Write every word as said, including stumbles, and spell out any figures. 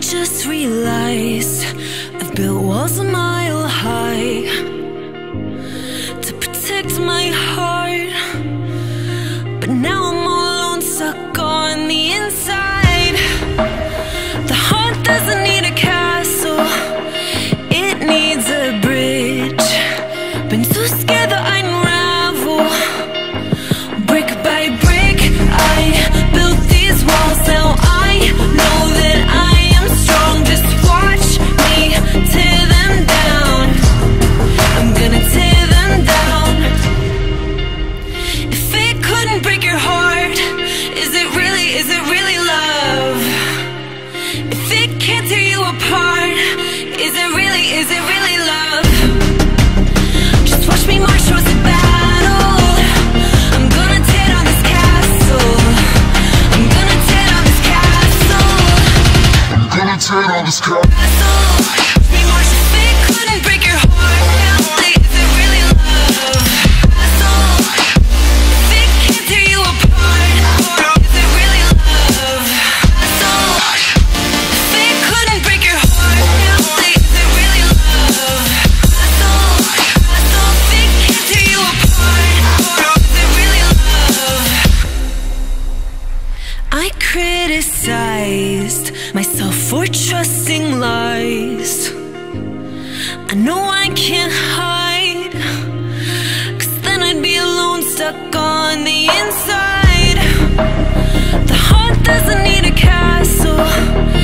just realized I've built walls a mile high to protect my heart, but now I'm all alone, stuck on the inside. The heart doesn't need a castle, it needs a bridge. Been too scared that I'd unravel. Brick by brick, I built these walls. Now I know that I am strong. Just watch me tear them down. I'm gonna tear them down. If it couldn't break your heart, is it really, is it really love? If it can't tear you apart, is it really, is it really love? Just watch me march towards the battle. I'm gonna tear down this castle. I'm gonna tear down this castle. I'm gonna tear down this castle. Watch me march. If it couldn't break your heart, is it really love? Castle. If it can't tear you apart, is it really love? Castle. If it couldn't break your heart, is it really love? Castle. Castle. If it can't tear you apart, is it really love? I criticized myself for trusting lies. I know I can't hide, 'cause then I'd be alone, stuck on the inside. The heart doesn't need a castle,